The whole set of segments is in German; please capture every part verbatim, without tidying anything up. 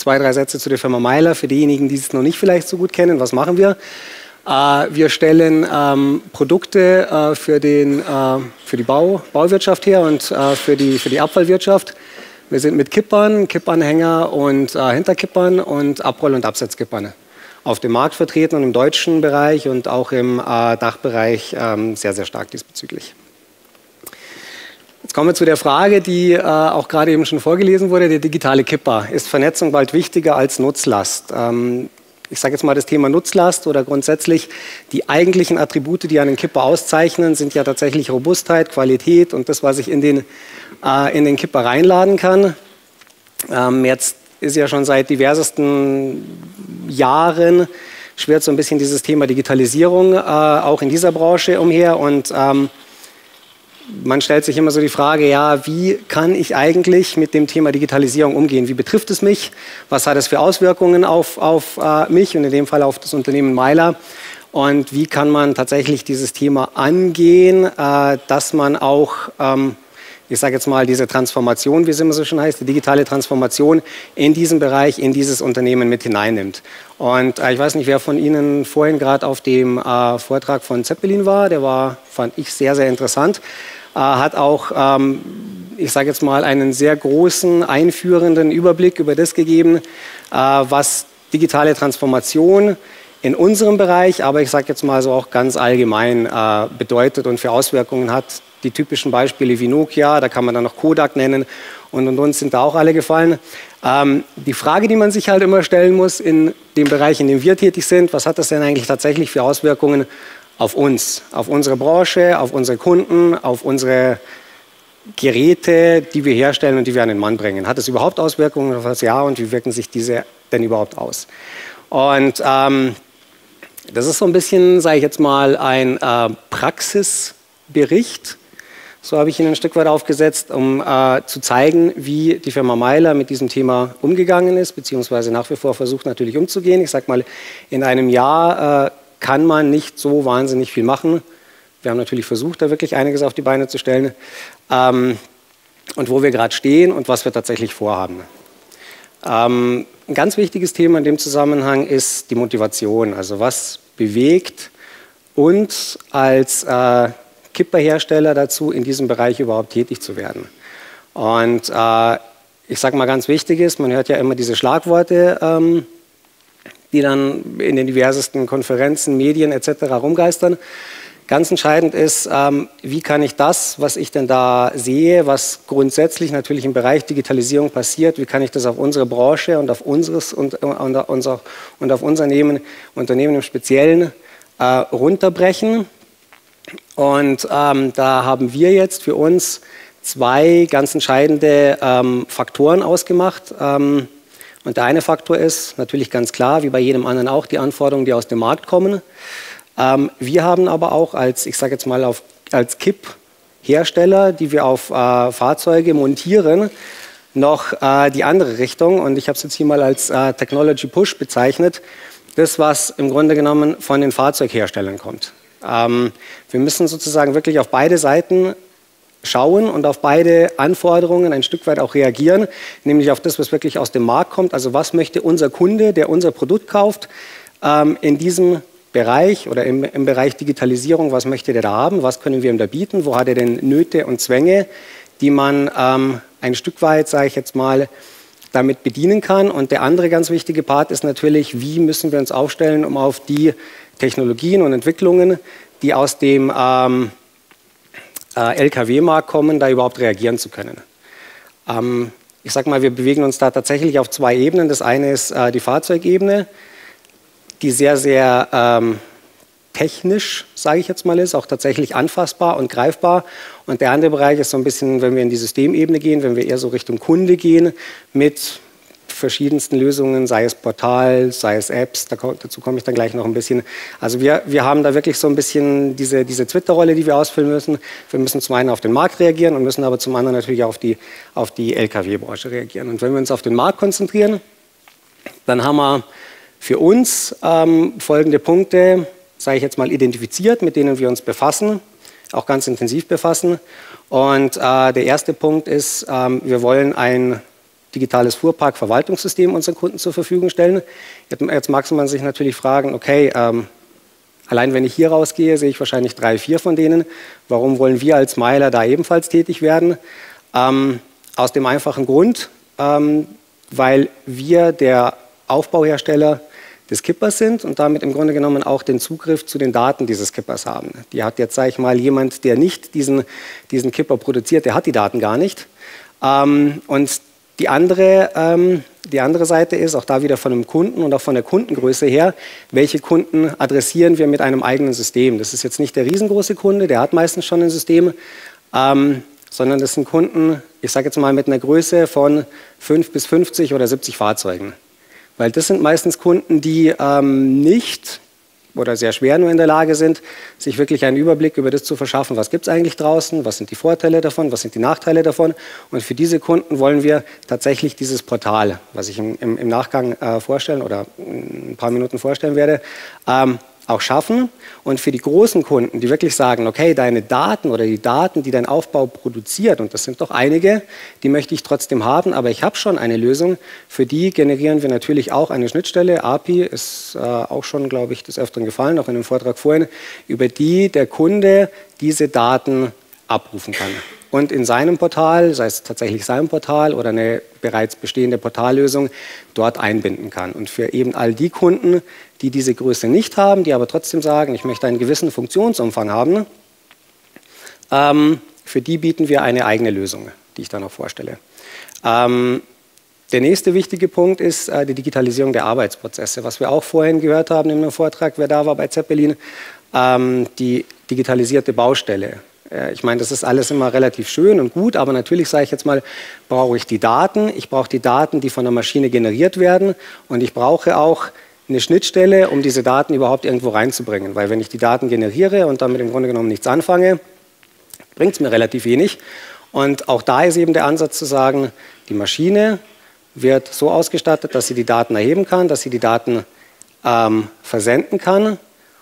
zwei, drei Sätze zu der Firma Myler. Für diejenigen, die es noch nicht vielleicht so gut kennen, was machen wir? Äh, wir stellen ähm, Produkte äh, für, den, äh, für die Bau, Bauwirtschaft her und äh, für, die, für die Abfallwirtschaft. Wir sind mit Kippern, Kippanhänger und äh, Hinterkippern und Abroll- und Absetzkippern auf dem Markt vertreten und im deutschen Bereich und auch im äh, Dachbereich ähm, sehr, sehr stark diesbezüglich. Jetzt kommen wir zu der Frage, die äh, auch gerade eben schon vorgelesen wurde, der digitale Kipper. Ist Vernetzung bald wichtiger als Nutzlast? Ähm, ich sage jetzt mal das Thema Nutzlast oder grundsätzlich die eigentlichen Attribute, die einen Kipper auszeichnen, sind ja tatsächlich Robustheit, Qualität und das, was ich in den, äh, in den Kipper reinladen kann. Ähm, jetzt ist ja schon seit diversesten Jahren schwirrt so ein bisschen dieses Thema Digitalisierung äh, auch in dieser Branche umher und ähm, man stellt sich immer so die Frage, ja, wie kann ich eigentlich mit dem Thema Digitalisierung umgehen? Wie betrifft es mich? Was hat es für Auswirkungen auf, auf äh, mich und in dem Fall auf das Unternehmen Myler? Und wie kann man tatsächlich dieses Thema angehen, äh, dass man auch, ähm, ich sage jetzt mal, diese Transformation, wie es immer so schön heißt, die digitale Transformation in diesen Bereich, in dieses Unternehmen mit hineinnimmt. Und äh, ich weiß nicht, wer von Ihnen vorhin gerade auf dem äh, Vortrag von Zeppelin war, der war, fand ich, sehr, sehr interessant. Äh, hat auch, ähm, ich sage jetzt mal, einen sehr großen, einführenden Überblick über das gegeben, äh, was digitale Transformation in unserem Bereich, aber ich sage jetzt mal so auch ganz allgemein äh, bedeutet und für Auswirkungen hat. Die typischen Beispiele wie Nokia, da kann man dann noch Kodak nennen und und uns sind da auch alle gefallen. Ähm, die Frage, die man sich halt immer stellen muss in dem Bereich, in dem wir tätig sind, was hat das denn eigentlich tatsächlich für Auswirkungen auf uns, auf unsere Branche, auf unsere Kunden, auf unsere Geräte, die wir herstellen und die wir an den Mann bringen? Hat es überhaupt Auswirkungen auf das Jahr und wie wirken sich diese denn überhaupt aus? Und ähm, das ist so ein bisschen, sage ich jetzt mal, ein äh, Praxisbericht. So habe ich ihn ein Stück weit aufgesetzt, um äh, zu zeigen, wie die Firma Myler mit diesem Thema umgegangen ist, beziehungsweise nach wie vor versucht natürlich umzugehen. Ich sage mal, in einem Jahr äh, kann man nicht so wahnsinnig viel machen. Wir haben natürlich versucht, da wirklich einiges auf die Beine zu stellen. Ähm, und wo wir gerade stehen und was wir tatsächlich vorhaben. Ähm, ein ganz wichtiges Thema in dem Zusammenhang ist die Motivation. Also was bewegt uns als äh, Kipperhersteller dazu, in diesem Bereich überhaupt tätig zu werden. Und äh, ich sage mal ganz wichtig ist, man hört ja immer diese Schlagworte, ähm, die dann in den diversesten Konferenzen, Medien et cetera rumgeistern. Ganz entscheidend ist, ähm, wie kann ich das, was ich denn da sehe, was grundsätzlich natürlich im Bereich Digitalisierung passiert, wie kann ich das auf unsere Branche und auf unseres und, und, unser, und auf unser Unternehmen, Unternehmen im Speziellen äh, runterbrechen. Und ähm, da haben wir jetzt für uns zwei ganz entscheidende ähm, Faktoren ausgemacht. Ähm, und der eine Faktor ist natürlich ganz klar, wie bei jedem anderen auch, die Anforderungen, die aus dem Markt kommen. Ähm, wir haben aber auch als, ich sage jetzt mal, auf, als Kipp-Hersteller, die wir auf äh, Fahrzeuge montieren, noch äh, die andere Richtung. Und ich habe es jetzt hier mal als äh, Technology Push bezeichnet. Das, was im Grunde genommen von den Fahrzeugherstellern kommt. Ähm, wir müssen sozusagen wirklich auf beide Seiten schauen und auf beide Anforderungen ein Stück weit auch reagieren, nämlich auf das, was wirklich aus dem Markt kommt. Also was möchte unser Kunde, der unser Produkt kauft, ähm, in diesem Bereich oder im, im Bereich Digitalisierung, was möchte der da haben, was können wir ihm da bieten, wo hat er denn Nöte und Zwänge, die man ähm, ein Stück weit, sage ich jetzt mal, damit bedienen kann. Und der andere ganz wichtige Part ist natürlich, wie müssen wir uns aufstellen, um auf die Technologien und Entwicklungen, die aus dem ähm, äh, L K W-Markt kommen, da überhaupt reagieren zu können. Ähm, ich sage mal, wir bewegen uns da tatsächlich auf zwei Ebenen. Das eine ist äh, die Fahrzeugebene, die sehr, sehr ähm, technisch, sage ich jetzt mal, ist, auch tatsächlich anfassbar und greifbar. Und der andere Bereich ist so ein bisschen, wenn wir in die Systemebene gehen, wenn wir eher so Richtung Kunde gehen, mit verschiedensten Lösungen, sei es Portal, sei es Apps, da, dazu komme ich dann gleich noch ein bisschen. Also wir, wir haben da wirklich so ein bisschen diese, diese Twitter-Rolle, die wir ausfüllen müssen. Wir müssen zum einen auf den Markt reagieren und müssen aber zum anderen natürlich auf die, auf die L K W-Branche reagieren. Und wenn wir uns auf den Markt konzentrieren, dann haben wir für uns ähm, folgende Punkte, sage ich jetzt mal, identifiziert, mit denen wir uns befassen, auch ganz intensiv befassen. Und äh, der erste Punkt ist, ähm, wir wollen ein digitales Fuhrpark-Verwaltungssystem unseren Kunden zur Verfügung stellen. Jetzt, jetzt mag man sich natürlich fragen, okay, ähm, allein wenn ich hier rausgehe, sehe ich wahrscheinlich drei, vier von denen. Warum wollen wir als Myler da ebenfalls tätig werden? Ähm, aus dem einfachen Grund, ähm, weil wir der Aufbauhersteller des Kippers sind und damit im Grunde genommen auch den Zugriff zu den Daten dieses Kippers haben. Die hat jetzt, sage ich mal, jemand, der nicht diesen, diesen Kipper produziert, der hat die Daten gar nicht. Ähm, und die andere, ähm, die andere Seite ist, auch da wieder von dem Kunden und auch von der Kundengröße her, welche Kunden adressieren wir mit einem eigenen System. Das ist jetzt nicht der riesengroße Kunde, der hat meistens schon ein System, ähm, sondern das sind Kunden, ich sage jetzt mal mit einer Größe von fünf bis fünfzig oder siebzig Fahrzeugen. Weil das sind meistens Kunden, die ähm, nicht oder sehr schwer nur in der Lage sind, sich wirklich einen Überblick über das zu verschaffen, was gibt es eigentlich draußen, was sind die Vorteile davon, was sind die Nachteile davon. Und für diese Kunden wollen wir tatsächlich dieses Portal, was ich im, im, im Nachgang äh, vorstellen oder in ein paar Minuten vorstellen werde, ähm, auch schaffen. Und für die großen Kunden, die wirklich sagen, okay, deine Daten oder die Daten, die dein Aufbau produziert, und das sind doch einige, die möchte ich trotzdem haben, aber ich habe schon eine Lösung, für die generieren wir natürlich auch eine Schnittstelle. A P I ist äh, auch schon, glaube ich, des Öfteren gefallen, auch in dem Vortrag vorhin, über die der Kunde diese Daten abrufen kann. Und in seinem Portal, sei es tatsächlich sein Portal oder eine bereits bestehende Portallösung, dort einbinden kann. Und für eben all die Kunden, die diese Größe nicht haben, die aber trotzdem sagen, ich möchte einen gewissen Funktionsumfang haben, ähm, für die bieten wir eine eigene Lösung, die ich dann auch vorstelle. Ähm, der nächste wichtige Punkt ist äh, die Digitalisierung der Arbeitsprozesse. Was wir auch vorhin gehört haben in dem Vortrag, wer da war bei Zeppelin, ähm, die digitalisierte Baustelle. Ich meine, das ist alles immer relativ schön und gut, aber natürlich sage ich jetzt mal, brauche ich die Daten. Ich brauche die Daten, die von der Maschine generiert werden, und ich brauche auch eine Schnittstelle, um diese Daten überhaupt irgendwo reinzubringen. Weil wenn ich die Daten generiere und damit im Grunde genommen nichts anfange, bringt es mir relativ wenig. Und auch da ist eben der Ansatz zu sagen, die Maschine wird so ausgestattet, dass sie die Daten erheben kann, dass sie die Daten ähm, versenden kann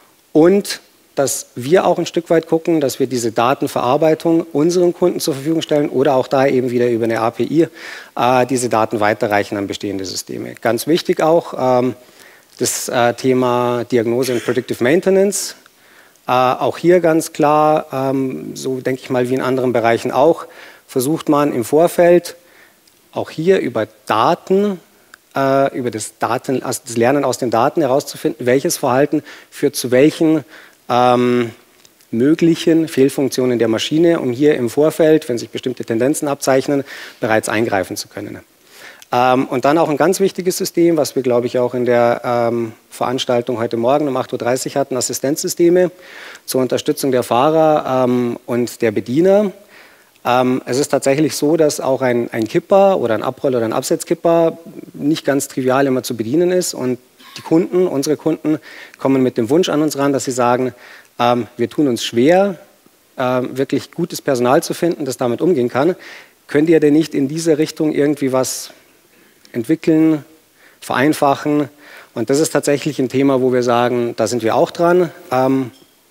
und dass wir auch ein Stück weit gucken, dass wir diese Datenverarbeitung unseren Kunden zur Verfügung stellen oder auch da eben wieder über eine A P I äh, diese Daten weiterreichen an bestehende Systeme. Ganz wichtig auch ähm, das äh, Thema Diagnose und Predictive Maintenance. Äh, auch hier ganz klar, ähm, so denke ich mal wie in anderen Bereichen auch, versucht man im Vorfeld auch hier über Daten, äh, über das, Daten, also das Lernen aus den Daten herauszufinden, welches Verhalten führt zu welchen Ähm, möglichen Fehlfunktionen der Maschine, um hier im Vorfeld, wenn sich bestimmte Tendenzen abzeichnen, bereits eingreifen zu können. Ähm, und dann auch ein ganz wichtiges System, was wir, glaube ich, auch in der ähm, Veranstaltung heute Morgen um acht Uhr dreißig hatten, Assistenzsysteme zur Unterstützung der Fahrer ähm, und der Bediener. Ähm, es ist tatsächlich so, dass auch ein, ein Kipper oder ein Abroll- oder ein Absetzkipper nicht ganz trivial immer zu bedienen ist, und die Kunden, unsere Kunden, kommen mit dem Wunsch an uns ran, dass sie sagen, ähm, wir tun uns schwer, ähm, wirklich gutes Personal zu finden, das damit umgehen kann. Könnt ihr denn nicht in diese Richtung irgendwie was entwickeln, vereinfachen? Und das ist tatsächlich ein Thema, wo wir sagen, da sind wir auch dran. Ähm,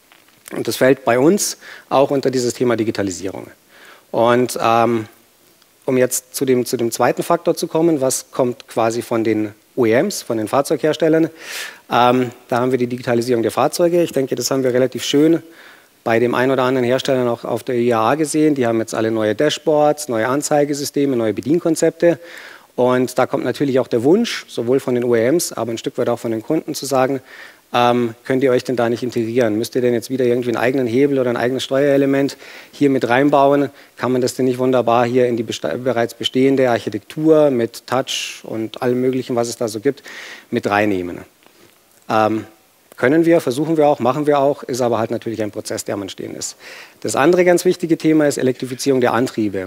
und das fällt bei uns auch unter dieses Thema Digitalisierung. Und ähm, um jetzt zu dem, zu dem zweiten Faktor zu kommen, was kommt quasi von den O E Ms, von den Fahrzeugherstellern. Ähm, da haben wir die Digitalisierung der Fahrzeuge. Ich denke, das haben wir relativ schön bei dem einen oder anderen Hersteller auch auf der I A A gesehen. Die haben jetzt alle neue Dashboards, neue Anzeigesysteme, neue Bedienkonzepte. Und da kommt natürlich auch der Wunsch, sowohl von den O E Ms, aber ein Stück weit auch von den Kunden zu sagen, ähm, könnt ihr euch denn da nicht integrieren? Müsst ihr denn jetzt wieder irgendwie einen eigenen Hebel oder ein eigenes Steuerelement hier mit reinbauen? Kann man das denn nicht wunderbar hier in die beste- bereits bestehende Architektur mit Touch und allem Möglichen, was es da so gibt, mit reinnehmen? Ähm, können wir, versuchen wir auch, machen wir auch, ist aber halt natürlich ein Prozess, der am Entstehen ist. Das andere ganz wichtige Thema ist Elektrifizierung der Antriebe.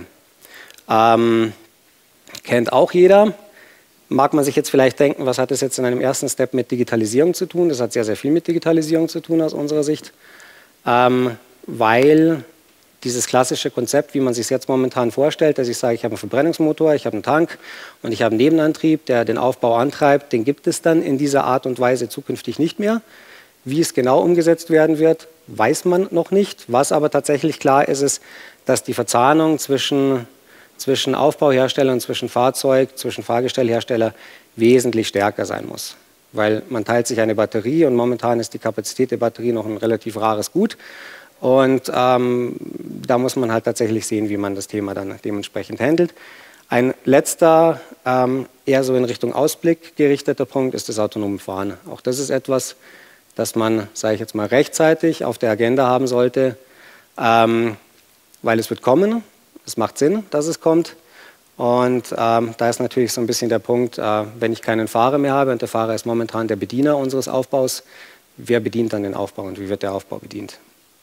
Ähm, kennt auch jeder. Mag man sich jetzt vielleicht denken, was hat das jetzt in einem ersten Step mit Digitalisierung zu tun? Das hat sehr, sehr viel mit Digitalisierung zu tun aus unserer Sicht, ähm, weil dieses klassische Konzept, wie man sich es jetzt momentan vorstellt, dass ich sage, ich habe einen Verbrennungsmotor, ich habe einen Tank und ich habe einen Nebenantrieb, der den Aufbau antreibt, den gibt es dann in dieser Art und Weise zukünftig nicht mehr. Wie es genau umgesetzt werden wird, weiß man noch nicht. Was aber tatsächlich klar ist, ist, dass die Verzahnung zwischen zwischen Aufbauhersteller und zwischen Fahrzeug, zwischen Fahrgestellhersteller wesentlich stärker sein muss. Weil man teilt sich eine Batterie und momentan ist die Kapazität der Batterie noch ein relativ rares Gut. Und ähm, da muss man halt tatsächlich sehen, wie man das Thema dann dementsprechend handelt. Ein letzter, ähm, eher so in Richtung Ausblick gerichteter Punkt ist das autonome Fahren. Auch das ist etwas, das man, sage ich jetzt mal, rechtzeitig auf der Agenda haben sollte, ähm, weil es wird kommen. Es macht Sinn, dass es kommt. Und ähm, da ist natürlich so ein bisschen der Punkt, äh, wenn ich keinen Fahrer mehr habe und der Fahrer ist momentan der Bediener unseres Aufbaus, wer bedient dann den Aufbau und wie wird der Aufbau bedient?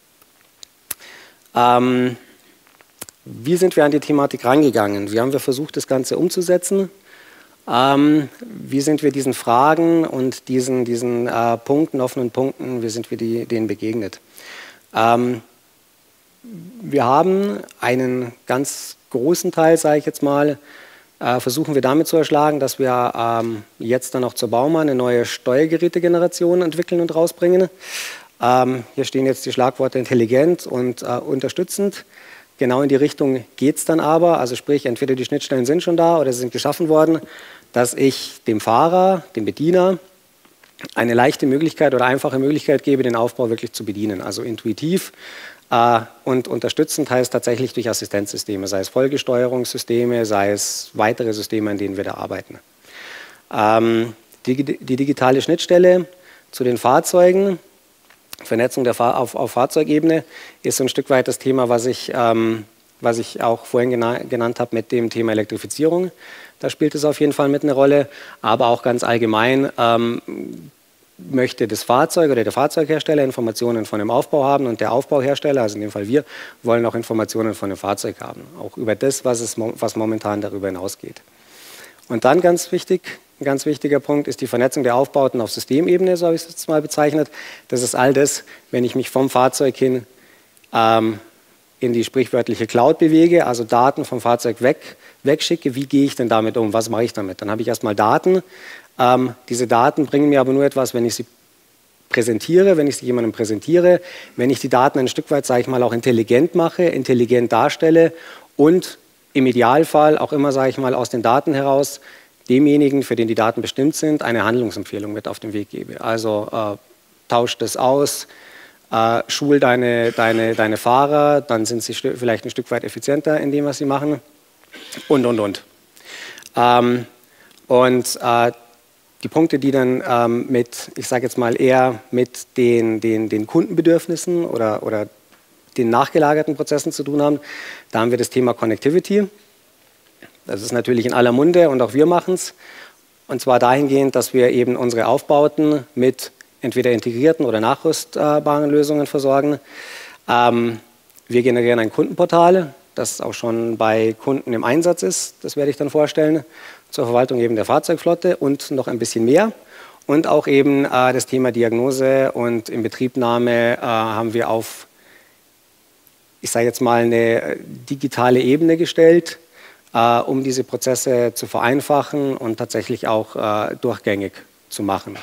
Ähm, wie sind wir an die Thematik rangegangen? Wie haben wir versucht, das Ganze umzusetzen? Ähm, wie sind wir diesen Fragen und diesen, diesen äh, Punkten, offenen Punkten, wie sind wir die, denen begegnet? Ähm, wir haben einen ganz großen Teil, sage ich jetzt mal, äh, versuchen wir damit zu erschlagen, dass wir ähm, jetzt dann auch zur Bauma eine neue Steuergerätegeneration entwickeln und rausbringen. Ähm, hier stehen jetzt die Schlagworte intelligent und äh, unterstützend. Genau in die Richtung geht es dann aber, also sprich, entweder die Schnittstellen sind schon da oder sie sind geschaffen worden, dass ich dem Fahrer, dem Bediener, eine leichte Möglichkeit oder einfache Möglichkeit gebe, den Aufbau wirklich zu bedienen. Also intuitiv äh, und unterstützend heißt tatsächlich durch Assistenzsysteme, sei es Folgesteuerungssysteme, sei es weitere Systeme, an denen wir da arbeiten. Ähm, die, die digitale Schnittstelle zu den Fahrzeugen, Vernetzung der Fahr auf, auf Fahrzeugebene, ist so ein Stück weit das Thema, was ich, ähm, was ich auch vorhin gena genannt habe mit dem Thema Elektrifizierung. Da spielt es auf jeden Fall mit eine Rolle, aber auch ganz allgemein ähm, möchte das Fahrzeug oder der Fahrzeughersteller Informationen von dem Aufbau haben und der Aufbauhersteller, also in dem Fall wir, wollen auch Informationen von dem Fahrzeug haben, auch über das, was, es, was momentan darüber hinausgeht. Und dann ganz wichtig, ein ganz wichtiger Punkt ist die Vernetzung der Aufbauten auf Systemebene, so habe ich es jetzt mal bezeichnet. Das ist all das, wenn ich mich vom Fahrzeug hin ähm, in die sprichwörtliche Cloud bewege, also Daten vom Fahrzeug weg, wegschicke, wie gehe ich denn damit um, was mache ich damit? Dann habe ich erstmal Daten. Ähm, diese Daten bringen mir aber nur etwas, wenn ich sie präsentiere, wenn ich sie jemandem präsentiere, wenn ich die Daten ein Stück weit, sage ich mal, auch intelligent mache, intelligent darstelle und im Idealfall auch immer, sage ich mal, aus den Daten heraus demjenigen, für den die Daten bestimmt sind, eine Handlungsempfehlung mit auf den Weg gebe. Also äh, tausch das aus, äh, schul deine, deine, deine Fahrer, dann sind sie vielleicht ein Stück weit effizienter in dem, was sie machen und, und, und. Ähm, und äh, die Punkte, die dann ähm, mit, ich sage jetzt mal eher mit den, den, den Kundenbedürfnissen oder, oder den nachgelagerten Prozessen zu tun haben, da haben wir das Thema Connectivity. Das ist natürlich in aller Munde und auch wir machen es. Und zwar dahingehend, dass wir eben unsere Aufbauten mit entweder integrierten oder nachrüstbaren Lösungen versorgen. Ähm, wir generieren ein Kundenportal, das auch schon bei Kunden im Einsatz ist. Das werde ich dann vorstellen, zur Verwaltung eben der Fahrzeugflotte und noch ein bisschen mehr. Und auch eben äh, das Thema Diagnose und Inbetriebnahme äh, haben wir auf, ich sage jetzt mal, eine digitale Ebene gestellt, Uh, um diese Prozesse zu vereinfachen und tatsächlich auch uh, durchgängig zu machen.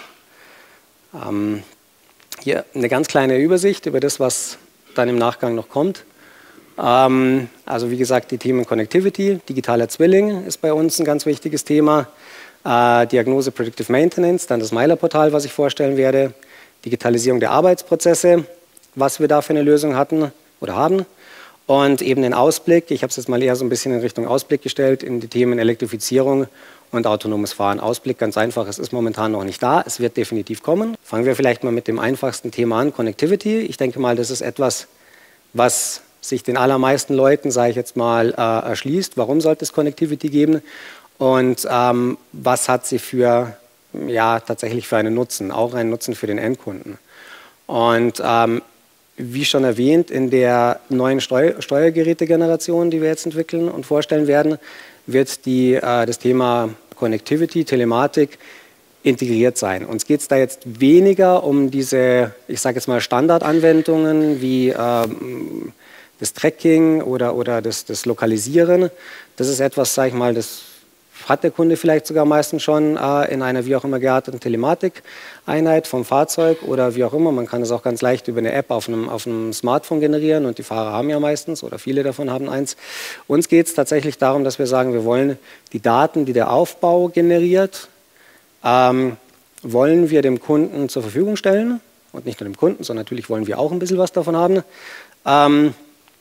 Um, hier eine ganz kleine Übersicht über das, was dann im Nachgang noch kommt. Um, also wie gesagt, die Themen Connectivity, digitaler Zwilling ist bei uns ein ganz wichtiges Thema. Uh, Diagnose Predictive Maintenance, dann das Meiler-Portal, was ich vorstellen werde. Digitalisierung der Arbeitsprozesse, was wir da für eine Lösung hatten oder haben. Und eben den Ausblick, ich habe es jetzt mal eher so ein bisschen in Richtung Ausblick gestellt, in die Themen Elektrifizierung und autonomes Fahren. Ausblick ganz einfach, es ist momentan noch nicht da, es wird definitiv kommen. Fangen wir vielleicht mal mit dem einfachsten Thema an, Connectivity. Ich denke mal, das ist etwas, was sich den allermeisten Leuten, sage ich jetzt mal, äh, erschließt. Warum sollte es Connectivity geben? Und ähm, was hat sie für, ja, tatsächlich für einen Nutzen, auch einen Nutzen für den Endkunden? Und ähm, wie schon erwähnt, in der neuen Steu Steuergerätegeneration, die wir jetzt entwickeln und vorstellen werden, wird die, äh, das Thema Connectivity, Telematik integriert sein. Uns geht es da jetzt weniger um diese, ich sage jetzt mal, Standardanwendungen wie ähm, das Tracking oder, oder das, das Lokalisieren. Das ist etwas, sage ich mal, das hat der Kunde vielleicht sogar meistens schon äh, in einer wie auch immer gearteten Telematik-Einheit vom Fahrzeug oder wie auch immer. Man kann es auch ganz leicht über eine App auf einem, auf einem Smartphone generieren und die Fahrer haben ja meistens oder viele davon haben eins. Uns geht es tatsächlich darum, dass wir sagen, wir wollen die Daten, die der Aufbau generiert, ähm, wollen wir dem Kunden zur Verfügung stellen. Und nicht nur dem Kunden, sondern natürlich wollen wir auch ein bisschen was davon haben. Ähm,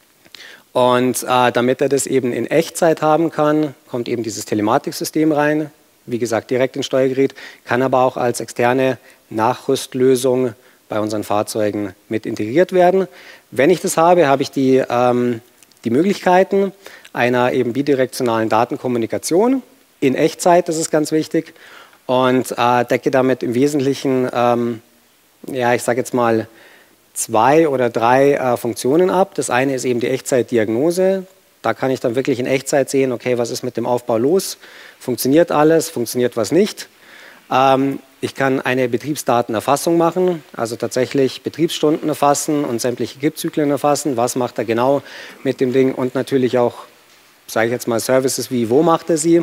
und äh, damit er das eben in Echtzeit haben kann, kommt eben dieses Telematiksystem rein. Wie gesagt, direkt ins Steuergerät, kann aber auch als externe Nachrüstlösung bei unseren Fahrzeugen mit integriert werden. Wenn ich das habe, habe ich die, ähm, die Möglichkeiten einer eben bidirektionalen Datenkommunikation in Echtzeit, das ist ganz wichtig, und äh, decke damit im Wesentlichen ähm, ja, ich sage jetzt mal, zwei oder drei äh, Funktionen ab. Das eine ist eben die Echtzeitdiagnose. Da kann ich dann wirklich in Echtzeit sehen, okay, was ist mit dem Aufbau los? Funktioniert alles? Funktioniert was nicht? Ähm, ich kann eine Betriebsdatenerfassung machen, also tatsächlich Betriebsstunden erfassen und sämtliche Kippzyklen erfassen. Was macht er genau mit dem Ding? Und natürlich auch, sage ich jetzt mal, Services wie, wo macht er sie?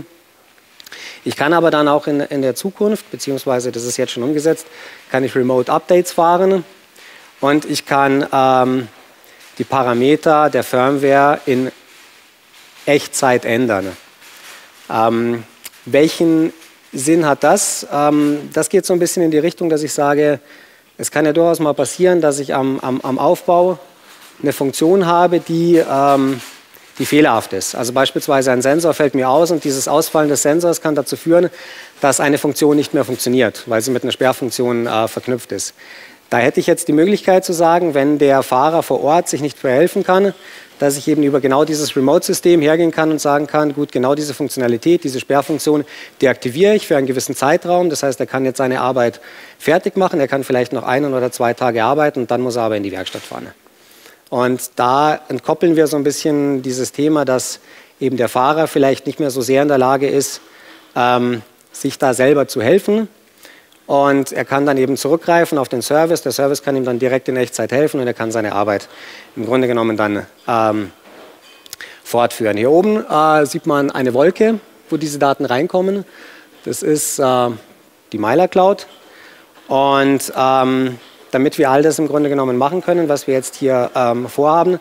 Ich kann aber dann auch in, in der Zukunft, beziehungsweise das ist jetzt schon umgesetzt, kann ich Remote Updates fahren und ich kann ähm, die Parameter der Firmware in Echtzeit ändern. Ähm, welchen Sinn hat das? Ähm, das geht so ein bisschen in die Richtung, dass ich sage, es kann ja durchaus mal passieren, dass ich am, am, am Aufbau eine Funktion habe, die... Ähm, die fehlerhaft ist. Also beispielsweise ein Sensor fällt mir aus und dieses Ausfallen des Sensors kann dazu führen, dass eine Funktion nicht mehr funktioniert, weil sie mit einer Sperrfunktion äh, verknüpft ist. Da hätte ich jetzt die Möglichkeit zu sagen, wenn der Fahrer vor Ort sich nicht verhelfen kann, dass ich eben über genau dieses Remote-System hergehen kann und sagen kann, gut, genau diese Funktionalität, diese Sperrfunktion deaktiviere ich für einen gewissen Zeitraum. Das heißt, er kann jetzt seine Arbeit fertig machen, er kann vielleicht noch einen oder zwei Tage arbeiten und dann muss er aber in die Werkstatt fahren. Und da entkoppeln wir so ein bisschen dieses Thema, dass eben der Fahrer vielleicht nicht mehr so sehr in der Lage ist, ähm, sich da selber zu helfen. Und er kann dann eben zurückgreifen auf den Service. Der Service kann ihm dann direkt in Echtzeit helfen und er kann seine Arbeit im Grunde genommen dann ähm, fortführen. Hier oben äh, sieht man eine Wolke, wo diese Daten reinkommen. Das ist äh, die Mylar Cloud. Und ähm, damit wir all das im Grunde genommen machen können, was wir jetzt hier ähm, vorhaben,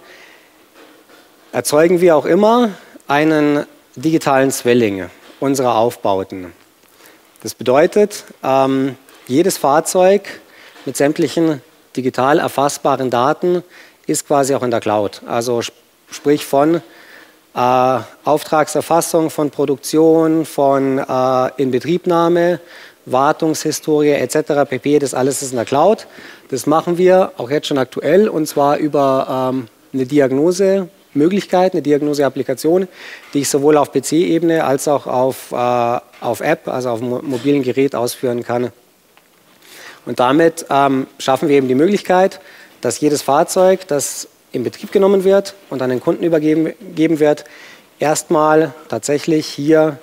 erzeugen wir auch immer einen digitalen Zwilling unserer Aufbauten. Das bedeutet, ähm, jedes Fahrzeug mit sämtlichen digital erfassbaren Daten ist quasi auch in der Cloud. Also sp sprich von äh, Auftragserfassung, von Produktion, von äh, Inbetriebnahme, Wartungshistorie et cetera pp. Das alles ist in der Cloud. Das machen wir auch jetzt schon aktuell und zwar über ähm, eine Diagnosemöglichkeit, eine Diagnoseapplikation, die ich sowohl auf P C-Ebene als auch auf, äh, auf App, also auf dem mobilen Gerät ausführen kann. Und damit ähm, schaffen wir eben die Möglichkeit, dass jedes Fahrzeug, das in Betrieb genommen wird und an den Kunden übergeben geben wird, erstmal tatsächlich hier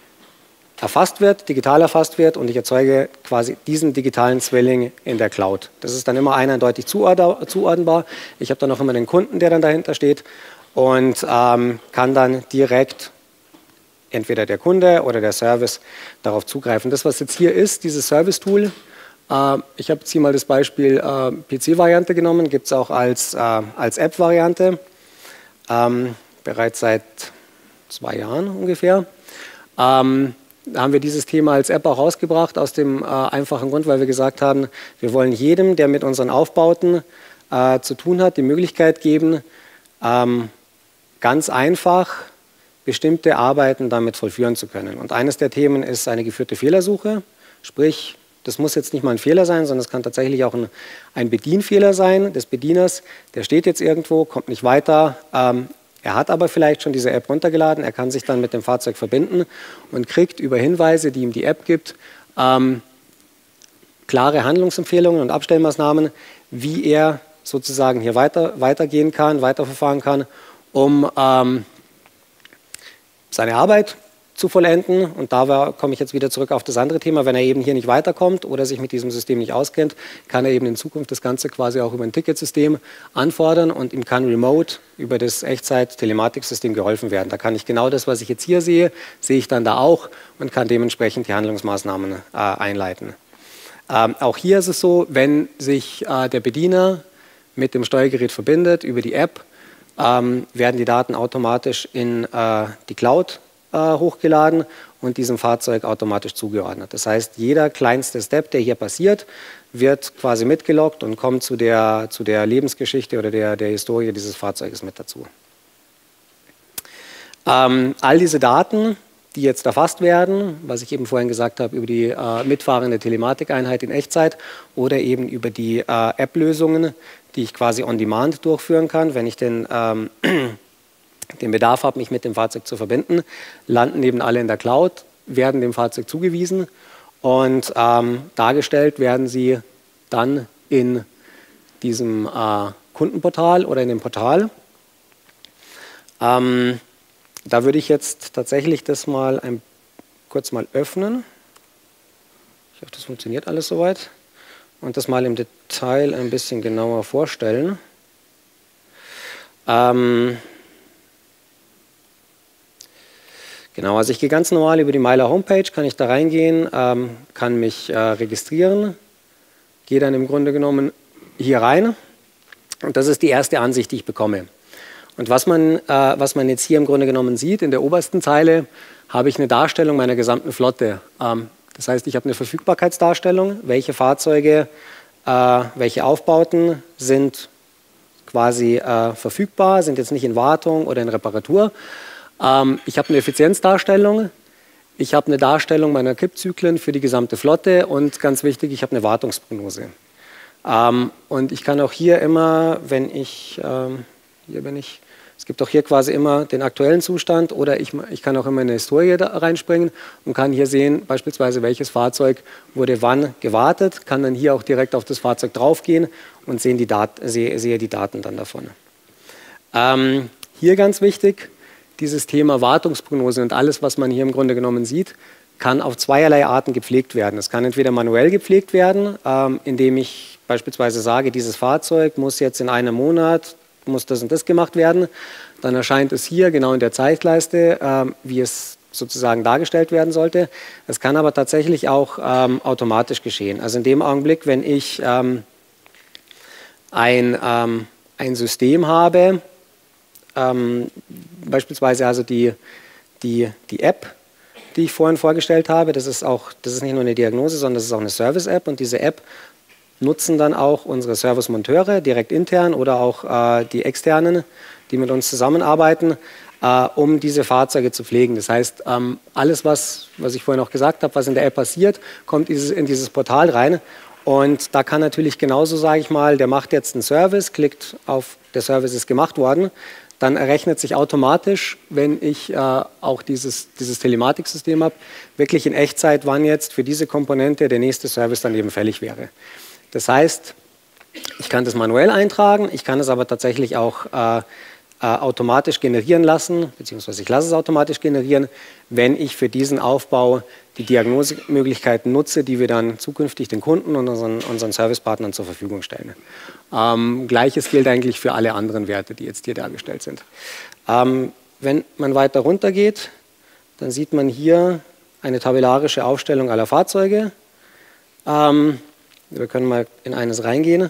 erfasst wird, digital erfasst wird und ich erzeuge quasi diesen digitalen Zwilling in der Cloud. Das ist dann immer eindeutig zuordnbar. Ich habe dann auch immer den Kunden, der dann dahinter steht und ähm, kann dann direkt entweder der Kunde oder der Service darauf zugreifen. Das, was jetzt hier ist, dieses Service-Tool, äh, ich habe jetzt hier mal das Beispiel äh, P C-Variante genommen, gibt es auch als, äh, als App-Variante, ähm, bereits seit zwei Jahren ungefähr. Ähm, Da haben wir dieses Thema als App auch rausgebracht, aus dem äh, einfachen Grund, weil wir gesagt haben, wir wollen jedem, der mit unseren Aufbauten äh, zu tun hat, die Möglichkeit geben, ähm, ganz einfach bestimmte Arbeiten damit vollführen zu können. Und eines der Themen ist eine geführte Fehlersuche, sprich, das muss jetzt nicht mal ein Fehler sein, sondern es kann tatsächlich auch ein, ein Bedienfehler sein des Bedieners, der steht jetzt irgendwo, kommt nicht weiter, ähm, er hat aber vielleicht schon diese App runtergeladen, er kann sich dann mit dem Fahrzeug verbinden und kriegt über Hinweise, die ihm die App gibt, ähm, klare Handlungsempfehlungen und Abstellmaßnahmen, wie er sozusagen hier weiter, weitergehen kann, weiterverfahren kann, um ähm, seine Arbeit zu vollenden. Und da war, komme ich jetzt wieder zurück auf das andere Thema. Wenn er eben hier nicht weiterkommt oder sich mit diesem System nicht auskennt, kann er eben in Zukunft das Ganze quasi auch über ein Ticketsystem anfordern und ihm kann remote über das Echtzeit-Telematiksystem geholfen werden. Da kann ich genau das, was ich jetzt hier sehe, sehe ich dann da auch und kann dementsprechend die Handlungsmaßnahmen äh, einleiten. Ähm, auch hier ist es so, wenn sich äh, der Bediener mit dem Steuergerät verbindet über die App, ähm, werden die Daten automatisch in äh, die Cloud hochgeladen und diesem Fahrzeug automatisch zugeordnet. Das heißt, jeder kleinste Step, der hier passiert, wird quasi mitgeloggt und kommt zu der, zu der Lebensgeschichte oder der, der Historie dieses Fahrzeuges mit dazu. Ähm, all diese Daten, die jetzt erfasst werden, was ich eben vorhin gesagt habe, über die äh, mitfahrende Telematikeinheit in Echtzeit oder eben über die äh, App-Lösungen, die ich quasi on demand durchführen kann, wenn ich den ähm, den Bedarf habe, mich mit dem Fahrzeug zu verbinden, landen eben alle in der Cloud, werden dem Fahrzeug zugewiesen und ähm, dargestellt werden sie dann in diesem äh, Kundenportal oder in dem Portal. Ähm, da würde ich jetzt tatsächlich das mal ein, kurz mal öffnen. Ich hoffe, das funktioniert alles soweit. Und das mal im Detail ein bisschen genauer vorstellen. Ähm, Genau, also ich gehe ganz normal über die Myler Homepage, kann ich da reingehen, ähm, kann mich äh, registrieren, gehe dann im Grunde genommen hier rein und das ist die erste Ansicht, die ich bekomme. Und was man, äh, was man jetzt hier im Grunde genommen sieht, in der obersten Zeile habe ich eine Darstellung meiner gesamten Flotte. Ähm, das heißt, ich habe eine Verfügbarkeitsdarstellung, welche Fahrzeuge, äh, welche Aufbauten sind quasi äh, verfügbar, sind jetzt nicht in Wartung oder in Reparatur. Ich habe eine Effizienzdarstellung, ich habe eine Darstellung meiner Kippzyklen für die gesamte Flotte und ganz wichtig, ich habe eine Wartungsprognose. Ähm, und ich kann auch hier immer, wenn ich, ähm, hier bin ich, es gibt auch hier quasi immer den aktuellen Zustand oder ich, ich kann auch immer in eine Historie da reinspringen und kann hier sehen, beispielsweise welches Fahrzeug wurde wann gewartet, kann dann hier auch direkt auf das Fahrzeug draufgehen und sehen die Dat- sehe, sehe die Daten dann davon. Ähm, hier ganz wichtig, dieses Thema Wartungsprognose und alles, was man hier im Grunde genommen sieht, kann auf zweierlei Arten gepflegt werden. Es kann entweder manuell gepflegt werden, ähm, indem ich beispielsweise sage, dieses Fahrzeug muss jetzt in einem Monat, muss das und das gemacht werden. Dann erscheint es hier genau in der Zeitleiste, ähm, wie es sozusagen dargestellt werden sollte. Es kann aber tatsächlich auch ähm, automatisch geschehen. Also in dem Augenblick, wenn ich ähm, ein, ähm, ein System habe, Ähm, beispielsweise also die, die, die App, die ich vorhin vorgestellt habe, das ist, auch, das ist nicht nur eine Diagnose, sondern das ist auch eine Service-App und diese App nutzen dann auch unsere Servicemonteure direkt intern oder auch äh, die externen, die mit uns zusammenarbeiten, äh, um diese Fahrzeuge zu pflegen. Das heißt, ähm, alles, was, was ich vorhin auch gesagt habe, was in der App passiert, kommt dieses, in dieses Portal rein. Und da kann natürlich genauso, sage ich mal, der macht jetzt einen Service, klickt auf, der Service ist gemacht worden, dann errechnet sich automatisch, wenn ich äh, auch dieses, dieses Telematiksystem habe, wirklich in Echtzeit, wann jetzt für diese Komponente der nächste Service dann eben fällig wäre. Das heißt, ich kann das manuell eintragen, ich kann es aber tatsächlich auch äh, äh, automatisch generieren lassen, beziehungsweise ich lasse es automatisch generieren, wenn ich für diesen Aufbau die Diagnosemöglichkeiten nutze, die wir dann zukünftig den Kunden und unseren, unseren Servicepartnern zur Verfügung stellen. Ähm, Gleiches gilt eigentlich für alle anderen Werte, die jetzt hier dargestellt sind. Ähm, wenn man weiter runter geht, dann sieht man hier eine tabellarische Aufstellung aller Fahrzeuge. Ähm, wir können mal in eines reingehen.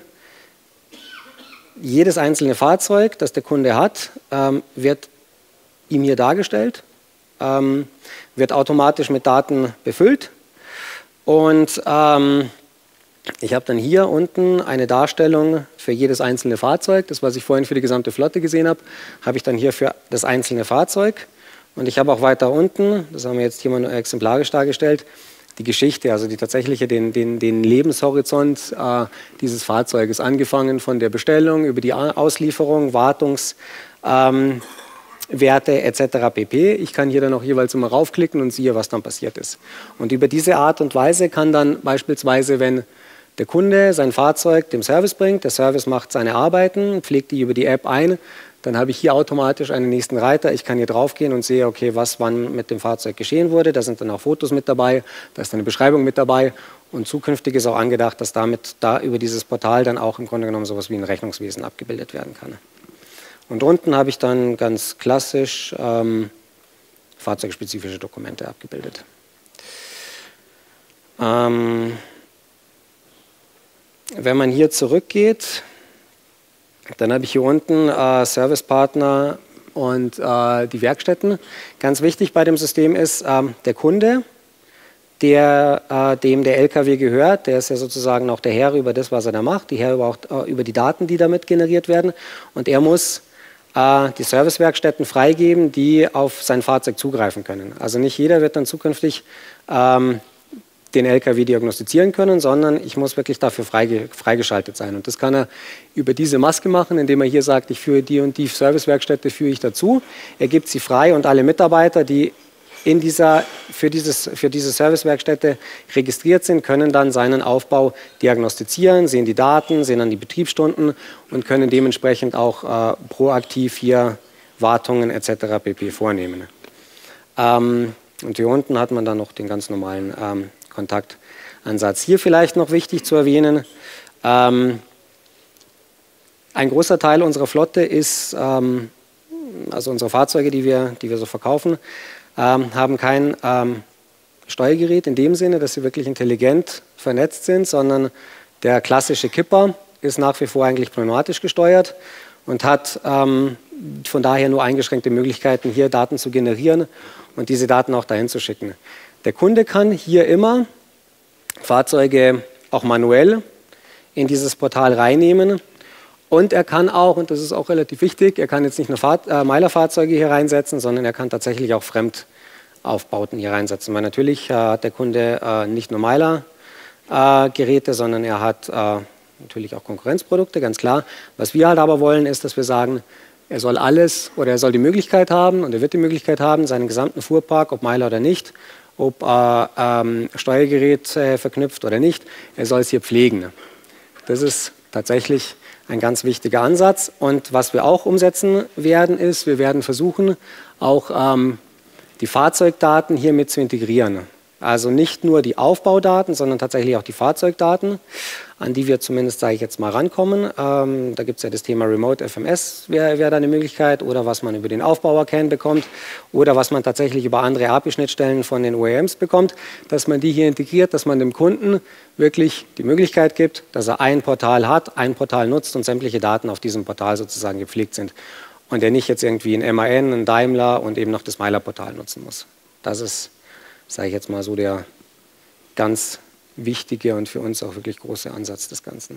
Jedes einzelne Fahrzeug, das der Kunde hat, ähm, wird ihm hier dargestellt. Ähm, wird automatisch mit Daten befüllt und ähm, ich habe dann hier unten eine Darstellung für jedes einzelne Fahrzeug. Das, was ich vorhin für die gesamte Flotte gesehen habe, habe ich dann hier für das einzelne Fahrzeug und ich habe auch weiter unten, das haben wir jetzt hier mal exemplarisch dargestellt, die Geschichte, also die tatsächliche, den, den, den Lebenshorizont äh, dieses Fahrzeuges, angefangen von der Bestellung über die Auslieferung, Wartungs ähm, Werte et cetera pp. Ich kann hier dann auch jeweils immer raufklicken und sehe, was dann passiert ist. Und über diese Art und Weise kann dann beispielsweise, wenn der Kunde sein Fahrzeug dem Service bringt, der Service macht seine Arbeiten, pflegt die über die App ein, dann habe ich hier automatisch einen nächsten Reiter. Ich kann hier drauf gehen und sehe, okay, was wann mit dem Fahrzeug geschehen wurde. Da sind dann auch Fotos mit dabei, da ist eine Beschreibung mit dabei. Und zukünftig ist auch angedacht, dass damit da über dieses Portal dann auch im Grunde genommen sowas wie ein Rechnungswesen abgebildet werden kann. Und unten habe ich dann ganz klassisch ähm, fahrzeugspezifische Dokumente abgebildet. Ähm, wenn man hier zurückgeht, dann habe ich hier unten äh, Servicepartner und äh, die Werkstätten. Ganz wichtig bei dem System ist äh, der Kunde, der, äh, dem der L K W gehört. Der ist ja sozusagen auch der Herr über das, was er da macht, die Herr über, auch, äh, über die Daten, die damit generiert werden. Und er muss äh, die Servicewerkstätten freigeben, die auf sein Fahrzeug zugreifen können. Also nicht jeder wird dann zukünftig ähm, den L K W diagnostizieren können, sondern ich muss wirklich dafür freige, freigeschaltet sein. Und das kann er über diese Maske machen, indem er hier sagt, ich führe die und die Servicewerkstätte führe ich dazu. Er gibt sie frei und alle Mitarbeiter, die in dieser, für, dieses, für diese Servicewerkstätte registriert sind, können dann seinen Aufbau diagnostizieren, sehen die Daten, sehen dann die Betriebsstunden und können dementsprechend auch äh, proaktiv hier Wartungen et cetera pp. Vornehmen. Ähm, und hier unten hat man dann noch den ganz normalen ähm, Kontaktansatz. Hier vielleicht noch wichtig zu erwähnen, ähm, ein großer Teil unserer Flotte ist, ähm, also unsere Fahrzeuge, die wir, die wir so verkaufen, ähm, haben kein ähm, Steuergerät in dem Sinne, dass sie wirklich intelligent vernetzt sind, sondern der klassische Kipper ist nach wie vor eigentlich pneumatisch gesteuert und hat ähm, von daher nur eingeschränkte Möglichkeiten, hier Daten zu generieren und diese Daten auch dahin zu schicken. Der Kunde kann hier immer Fahrzeuge auch manuell in dieses Portal reinnehmen und er kann auch, und das ist auch relativ wichtig, er kann jetzt nicht nur Fahr äh, Meilerfahrzeuge hier reinsetzen, sondern er kann tatsächlich auch Fremdaufbauten hier reinsetzen. Weil natürlich äh, hat der Kunde äh, nicht nur Meilergeräte, äh, sondern er hat äh, natürlich auch Konkurrenzprodukte, ganz klar. Was wir halt aber wollen, ist, dass wir sagen, er soll alles oder er soll die Möglichkeit haben und er wird die Möglichkeit haben, seinen gesamten Fuhrpark, ob Meiler oder nicht, ob äh, ähm, Steuergerät äh, verknüpft oder nicht, er soll es hier pflegen. Das ist tatsächlich ein ganz wichtiger Ansatz. Und was wir auch umsetzen werden, ist, wir werden versuchen, auch ähm, die Fahrzeugdaten hier mit zu integrieren. Also nicht nur die Aufbaudaten, sondern tatsächlich auch die Fahrzeugdaten, an die wir zumindest, sage ich jetzt mal, rankommen. Ähm, da gibt es ja das Thema Remote F M S, wäre wär da eine Möglichkeit, oder was man über den Aufbauer-Can bekommt, oder was man tatsächlich über andere A P I-Schnittstellen von den O E Ms bekommt, dass man die hier integriert, dass man dem Kunden wirklich die Möglichkeit gibt, dass er ein Portal hat, ein Portal nutzt und sämtliche Daten auf diesem Portal sozusagen gepflegt sind. Und der nicht jetzt irgendwie ein M A N, ein Daimler und eben noch das Meiler-Portal nutzen muss. Das ist, sage ich jetzt mal so, der ganz wichtige und für uns auch wirklich große Ansatz des Ganzen.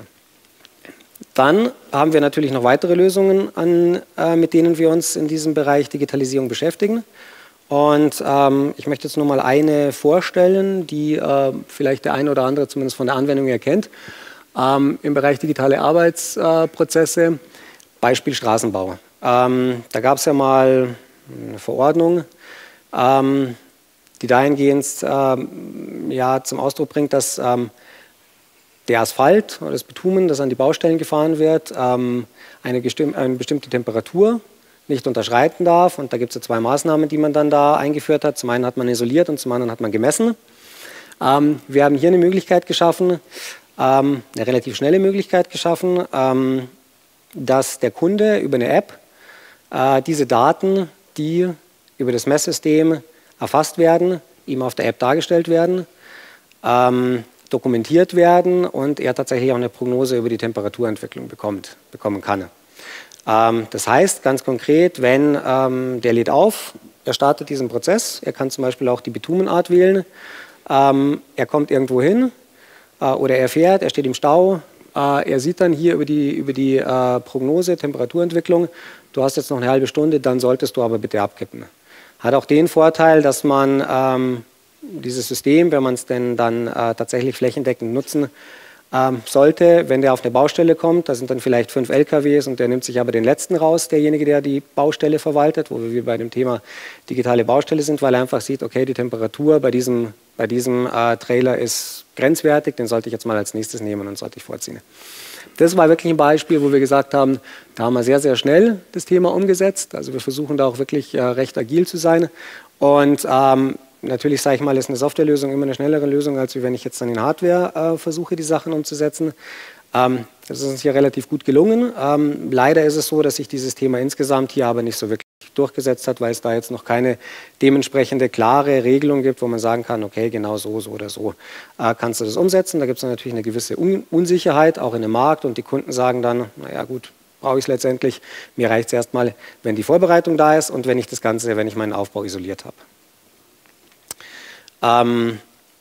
Dann haben wir natürlich noch weitere Lösungen, an, äh, mit denen wir uns in diesem Bereich Digitalisierung beschäftigen. Und ähm, ich möchte jetzt nur mal eine vorstellen, die äh, vielleicht der eine oder andere zumindest von der Anwendung her kennt. Ähm, Im Bereich digitale Arbeitsprozesse, Beispiel Straßenbau. Ähm, da gab es ja mal eine Verordnung, ähm, die dahingehend ähm, ja, zum Ausdruck bringt, dass ähm, der Asphalt oder das Bitumen, das an die Baustellen gefahren wird, ähm, eine, eine bestimmte Temperatur nicht unterschreiten darf. Und da gibt es ja zwei Maßnahmen, die man dann da eingeführt hat. Zum einen hat man isoliert und zum anderen hat man gemessen. Ähm, wir haben hier eine Möglichkeit geschaffen, ähm, eine relativ schnelle Möglichkeit geschaffen, ähm, dass der Kunde über eine App äh, diese Daten, die über das Messsystem erfasst werden, ihm auf der App dargestellt werden, ähm, dokumentiert werden und er tatsächlich auch eine Prognose über die Temperaturentwicklung bekommt, bekommen kann. Ähm, das heißt ganz konkret, wenn ähm, der lädt auf, er startet diesen Prozess, er kann zum Beispiel auch die Bitumenart wählen, ähm, er kommt irgendwo hin äh, oder er fährt, er steht im Stau, äh, er sieht dann hier über die, über die äh, Prognose, Temperaturentwicklung, du hast jetzt noch eine halbe Stunde, dann solltest du aber bitte abkippen. Hat auch den Vorteil, dass man ähm, dieses System, wenn man es denn dann äh, tatsächlich flächendeckend nutzen ähm, sollte, wenn der auf eine Baustelle kommt, da sind dann vielleicht fünf L K Ws und der nimmt sich aber den letzten raus, derjenige, der die Baustelle verwaltet, wo wir bei dem Thema digitale Baustelle sind, weil er einfach sieht, okay, die Temperatur bei diesem, bei diesem äh, Trailer ist grenzwertig, den sollte ich jetzt mal als nächstes nehmen und sollte ich vorziehen. Das war wirklich ein Beispiel, wo wir gesagt haben, da haben wir sehr, sehr schnell das Thema umgesetzt. Also wir versuchen da auch wirklich äh, recht agil zu sein. Und ähm, natürlich, sage ich mal, ist eine Softwarelösung immer eine schnellere Lösung, als wenn ich jetzt dann in Hardware äh, versuche, die Sachen umzusetzen. Ähm, das ist uns hier relativ gut gelungen. Ähm, leider ist es so, dass sich dieses Thema insgesamt hier aber nicht so wirklich durchgesetzt hat, weil es da jetzt noch keine dementsprechende klare Regelung gibt, wo man sagen kann, okay, genau so, so oder so äh, kannst du das umsetzen. Da gibt es natürlich eine gewisse Un Unsicherheit, auch in dem Markt, und die Kunden sagen dann, naja gut, brauche ich es letztendlich. Mir reicht es erstmal, wenn die Vorbereitung da ist und wenn ich das Ganze, wenn ich meinen Aufbau isoliert habe. Ähm,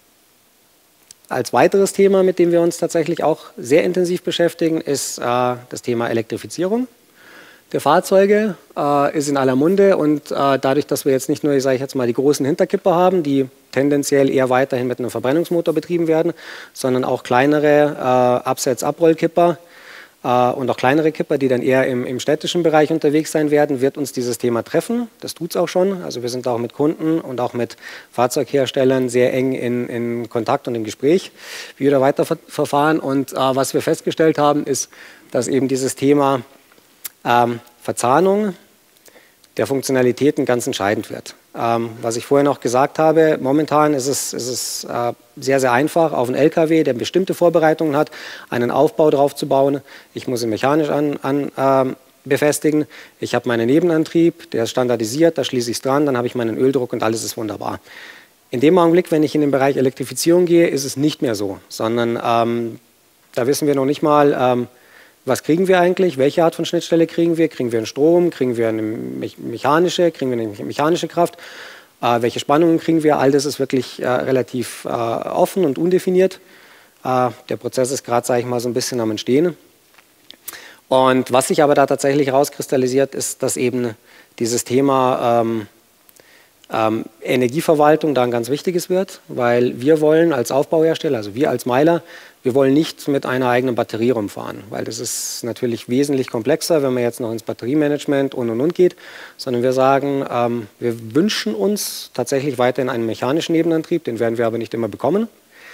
als weiteres Thema, mit dem wir uns tatsächlich auch sehr intensiv beschäftigen, ist äh, das Thema Elektrifizierung der Fahrzeuge. Äh, ist in aller Munde, und äh, dadurch, dass wir jetzt nicht nur, sage ich jetzt mal, die großen Hinterkipper haben, die tendenziell eher weiterhin mit einem Verbrennungsmotor betrieben werden, sondern auch kleinere äh, Absetz-Abrollkipper äh, und auch kleinere Kipper, die dann eher im, im städtischen Bereich unterwegs sein werden, wird uns dieses Thema treffen. Das tut es auch schon. Also wir sind auch mit Kunden und auch mit Fahrzeugherstellern sehr eng in, in Kontakt und im Gespräch, wie wir da weiter ver verfahren. Und äh, was wir festgestellt haben, ist, dass eben dieses Thema ähm, Verzahnung der Funktionalitäten ganz entscheidend wird. Ähm, was ich vorher noch gesagt habe, momentan ist es, ist es äh, sehr, sehr einfach, auf einen L K W, der bestimmte Vorbereitungen hat, einen Aufbau drauf zu bauen. Ich muss ihn mechanisch an, an, ähm, befestigen. Ich habe meinen Nebenantrieb, der ist standardisiert, da schließe ich es dran, dann habe ich meinen Öldruck und alles ist wunderbar. In dem Augenblick, wenn ich in den Bereich Elektrifizierung gehe, ist es nicht mehr so, sondern ähm, da wissen wir noch nicht mal, ähm, was kriegen wir eigentlich, welche Art von Schnittstelle kriegen wir, kriegen wir einen Strom, kriegen wir eine mechanische, kriegen wir eine mechanische Kraft, äh, welche Spannungen kriegen wir, all das ist wirklich äh, relativ äh, offen und undefiniert. Äh, der Prozess ist gerade, sage ich mal, so ein bisschen am Entstehen. Und was sich aber da tatsächlich herauskristallisiert, ist, dass eben dieses Thema ähm, ähm, Energieverwaltung da ein ganz wichtiges wird, weil wir wollen als Aufbauhersteller, also wir als Myler, wir wollen nicht mit einer eigenen Batterie rumfahren, weil das ist natürlich wesentlich komplexer, wenn man jetzt noch ins Batteriemanagement und und und geht, sondern wir sagen, ähm, wir wünschen uns tatsächlich weiterhin einen mechanischen Nebenantrieb, den werden wir aber nicht immer bekommen.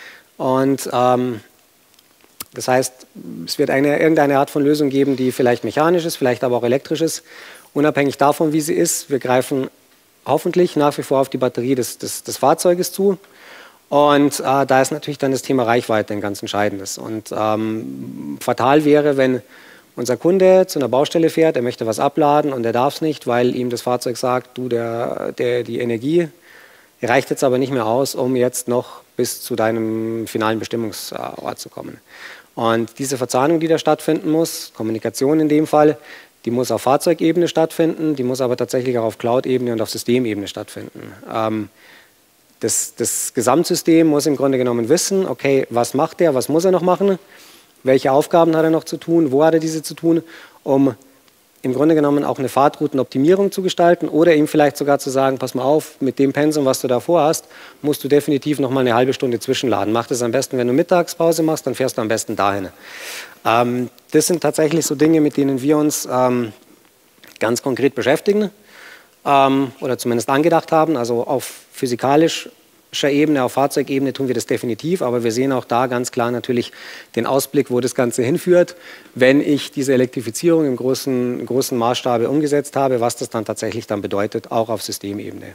Und ähm, das heißt, es wird eine, irgendeine Art von Lösung geben, die vielleicht mechanisch ist, vielleicht aber auch elektrisch ist, unabhängig davon, wie sie ist. Wir greifen hoffentlich nach wie vor auf die Batterie des, des, des Fahrzeuges zu. Und äh, da ist natürlich dann das Thema Reichweite ein ganz entscheidendes. Und ähm, fatal wäre, wenn unser Kunde zu einer Baustelle fährt, er möchte was abladen und er darf es nicht, weil ihm das Fahrzeug sagt, du, der, der, die Energie reicht jetzt aber nicht mehr aus, um jetzt noch bis zu deinem finalen Bestimmungsort zu kommen. Und diese Verzahnung, die da stattfinden muss, Kommunikation in dem Fall, die muss auf Fahrzeugebene stattfinden, die muss aber tatsächlich auch auf Cloud-Ebene und auf Systemebene stattfinden. Ähm, Das, das Gesamtsystem muss im Grunde genommen wissen, okay, was macht er, was muss er noch machen, welche Aufgaben hat er noch zu tun, wo hat er diese zu tun, um im Grunde genommen auch eine Fahrtroutenoptimierung zu gestalten oder ihm vielleicht sogar zu sagen, pass mal auf, mit dem Pensum, was du da vorhast, musst du definitiv noch mal eine halbe Stunde zwischenladen. Mach das am besten, wenn du Mittagspause machst, dann fährst du am besten dahin. Ähm, das sind tatsächlich so Dinge, mit denen wir uns ähm, ganz konkret beschäftigen. Ähm, oder zumindest angedacht haben. Also auf physikalischer Ebene, auf Fahrzeugebene tun wir das definitiv, aber wir sehen auch da ganz klar natürlich den Ausblick, wo das Ganze hinführt, wenn ich diese Elektrifizierung im großen, großen Maßstabe umgesetzt habe, was das dann tatsächlich dann bedeutet, auch auf Systemebene.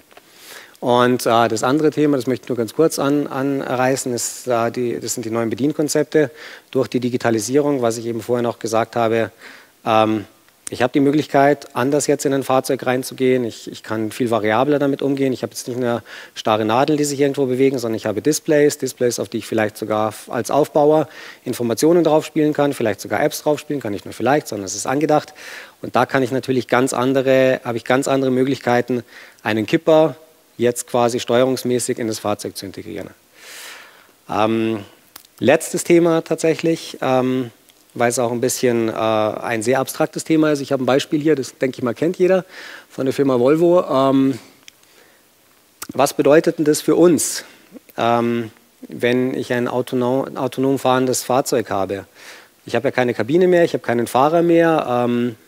Und äh, das andere Thema, das möchte ich nur ganz kurz an, anreißen, ist, äh, die, das sind die neuen Bedienkonzepte durch die Digitalisierung, was ich eben vorher noch gesagt habe. Ähm, Ich habe die Möglichkeit, anders jetzt in ein Fahrzeug reinzugehen. Ich, ich kann viel variabler damit umgehen. Ich habe jetzt nicht eine starre Nadel, die sich irgendwo bewegen, sondern ich habe Displays, Displays, auf die ich vielleicht sogar als Aufbauer Informationen drauf spielen kann, vielleicht sogar Apps drauf spielen kann, nicht nur vielleicht, sondern es ist angedacht. Und da kann ich natürlich ganz andere, habe ich ganz andere Möglichkeiten, einen Kipper jetzt quasi steuerungsmäßig in das Fahrzeug zu integrieren. Ähm, letztes Thema tatsächlich. Ähm, weil es auch ein bisschen äh, ein sehr abstraktes Thema ist. Ich habe ein Beispiel hier, das denke ich mal kennt jeder, von der Firma Volvo. Ähm, was bedeutet denn das für uns? Ähm, wenn ich ein autonom, autonom fahrendes Fahrzeug habe. Ich habe ja keine Kabine mehr, ich habe keinen Fahrer mehr. Ähm,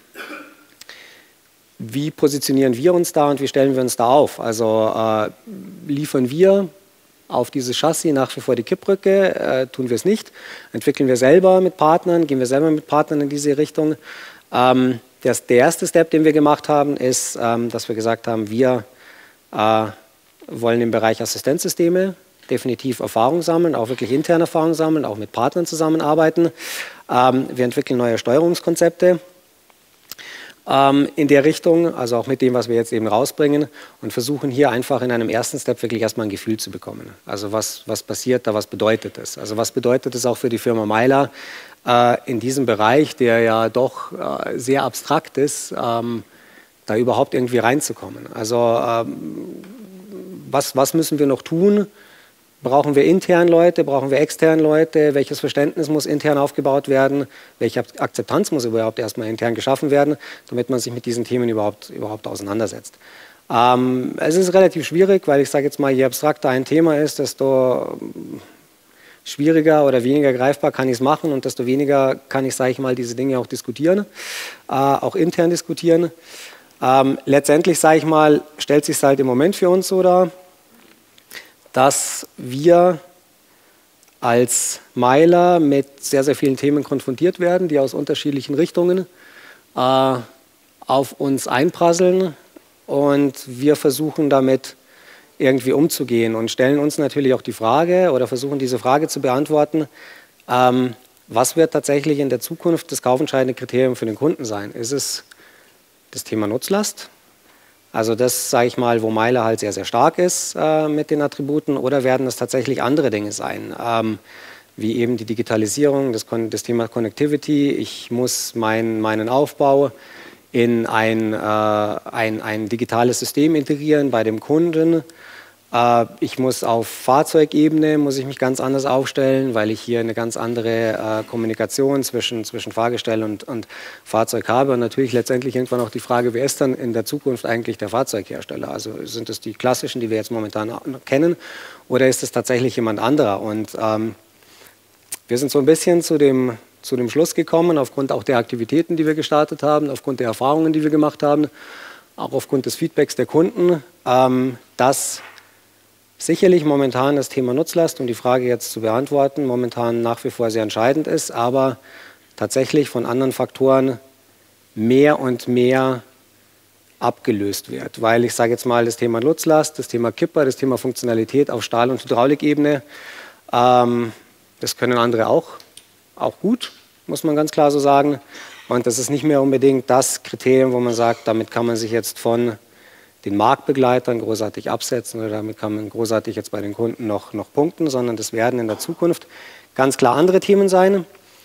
wie positionieren wir uns da und wie stellen wir uns da auf? Also äh, liefern wir auf dieses Chassis nach wie vor die Kipprücke, äh, tun wir es nicht. Entwickeln wir selber mit Partnern, gehen wir selber mit Partnern in diese Richtung. Ähm, das, der erste Step, den wir gemacht haben, ist, ähm, dass wir gesagt haben, wir äh, wollen im Bereich Assistenzsysteme definitiv Erfahrung sammeln, auch wirklich interne Erfahrung sammeln, auch mit Partnern zusammenarbeiten. Ähm, wir entwickeln neue Steuerungskonzepte ähm, in der Richtung, also auch mit dem, was wir jetzt eben rausbringen und versuchen hier einfach in einem ersten Step wirklich erstmal ein Gefühl zu bekommen. Also was, was passiert da, was bedeutet das? Also was bedeutet es auch für die Firma Myla äh, in diesem Bereich, der ja doch äh, sehr abstrakt ist, ähm, da überhaupt irgendwie reinzukommen? Also ähm, was, was müssen wir noch tun? Brauchen wir intern Leute, brauchen wir extern Leute? Welches Verständnis muss intern aufgebaut werden? Welche Akzeptanz muss überhaupt erstmal intern geschaffen werden, damit man sich mit diesen Themen überhaupt, überhaupt auseinandersetzt? Ähm, es ist relativ schwierig, weil ich sage jetzt mal, je abstrakter ein Thema ist, desto schwieriger oder weniger greifbar kann ich es machen und desto weniger kann ich, sage ich mal, diese Dinge auch diskutieren, äh, auch intern diskutieren. Ähm, letztendlich, sage ich mal, stellt sich es halt im Moment für uns so dar, dass wir als Myla mit sehr, sehr vielen Themen konfrontiert werden, die aus unterschiedlichen Richtungen äh, auf uns einprasseln und wir versuchen damit irgendwie umzugehen und stellen uns natürlich auch die Frage oder versuchen diese Frage zu beantworten, ähm, was wird tatsächlich in der Zukunft das kaufentscheidende Kriterium für den Kunden sein? Ist es das Thema Nutzlast? Also das, sage ich mal, wo Myla halt sehr, sehr stark ist äh, mit den Attributen, oder werden es tatsächlich andere Dinge sein, ähm, wie eben die Digitalisierung, das, das Thema Connectivity. Ich muss mein, meinen Aufbau in ein, äh, ein, ein digitales System integrieren bei dem Kunden. Äh, ich muss auf Fahrzeugebene, muss ich mich ganz anders aufstellen, weil ich hier eine ganz andere äh, Kommunikation zwischen, zwischen Fahrgestell und, und Fahrzeug habe. Und natürlich letztendlich irgendwann auch die Frage, wer ist dann in der Zukunft eigentlich der Fahrzeughersteller? Also sind es die klassischen, die wir jetzt momentan kennen, oder ist es tatsächlich jemand anderer? Und ähm, wir sind so ein bisschen zu dem, zu dem Schluss gekommen, aufgrund auch der Aktivitäten, die wir gestartet haben, aufgrund der Erfahrungen, die wir gemacht haben, auch aufgrund des Feedbacks der Kunden, ähm, dass sicherlich momentan das Thema Nutzlast, um die Frage jetzt zu beantworten, momentan nach wie vor sehr entscheidend ist, aber tatsächlich von anderen Faktoren mehr und mehr abgelöst wird. Weil ich sage jetzt mal, das Thema Nutzlast, das Thema Kipper, das Thema Funktionalität auf Stahl- und Hydraulikebene, ähm, das können andere auch, auch gut, muss man ganz klar so sagen. Und das ist nicht mehr unbedingt das Kriterium, wo man sagt, damit kann man sich jetzt von den Marktbegleitern großartig absetzen oder damit kann man großartig jetzt bei den Kunden noch, noch punkten, sondern das werden in der Zukunft ganz klar andere Themen sein.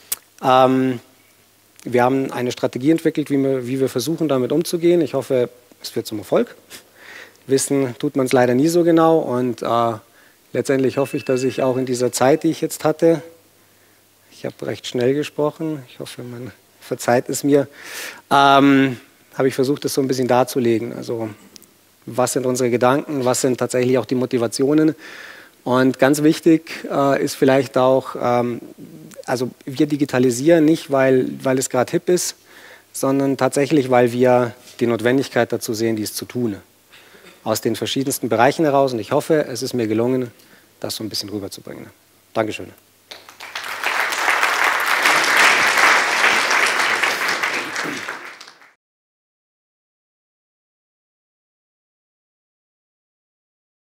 Ähm, wir haben eine Strategie entwickelt, wie wir, wie wir versuchen, damit umzugehen. Ich hoffe, es wird zum Erfolg. Wissen tut man es leider nie so genau und äh, letztendlich hoffe ich, dass ich auch in dieser Zeit, die ich jetzt hatte, ich habe recht schnell gesprochen, ich hoffe, man verzeiht es mir, ähm, habe ich versucht, das so ein bisschen darzulegen. Also was sind unsere Gedanken, was sind tatsächlich auch die Motivationen. Und ganz wichtig äh, ist vielleicht auch, ähm, also wir digitalisieren nicht, weil, weil es gerade hip ist, sondern tatsächlich, weil wir die Notwendigkeit dazu sehen, dies zu tun. Aus den verschiedensten Bereichen heraus. Und ich hoffe, es ist mir gelungen, das so ein bisschen rüberzubringen. Dankeschön.